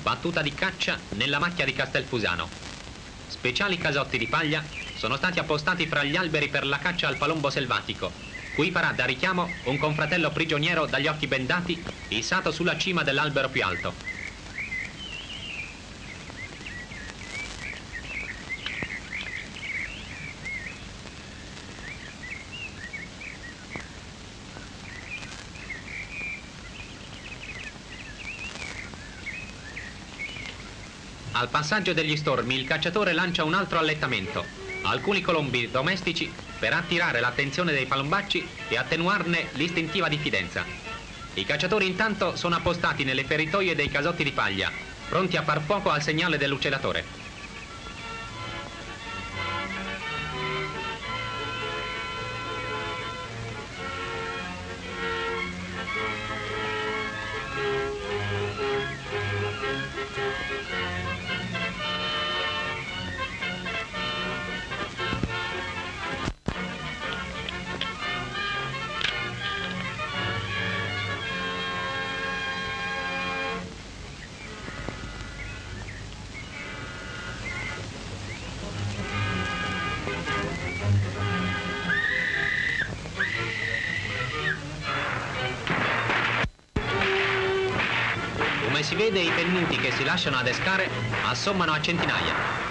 battuta di caccia nella macchia di Castelfusano. Speciali casotti di paglia sono stati appostati fra gli alberi per la caccia al palombo selvatico. Qui farà da richiamo un confratello prigioniero dagli occhi bendati, issato sulla cima dell'albero più alto. Al passaggio degli stormi il cacciatore lancia un altro allettamento, alcuni colombi domestici, per attirare l'attenzione dei palombacci e attenuarne l'istintiva diffidenza. I cacciatori intanto sono appostati nelle feritoie dei casotti di paglia, pronti a far fuoco al segnale dell'uccellatore. Come si vede, i pennuti che si lasciano adescare assommano a centinaia.